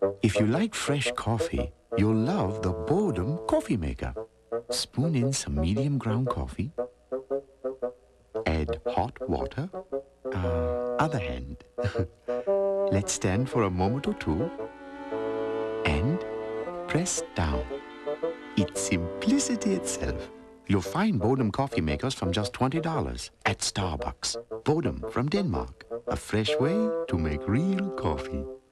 If you like fresh coffee, you'll love the Bodum coffee maker. Spoon in some medium ground coffee. Add hot water. Other hand. Let's stand for a moment or two. And press down. It's simplicity itself. You'll find Bodum coffee makers from just $20 at Starbucks. Bodum from Denmark. A fresh way to make real coffee.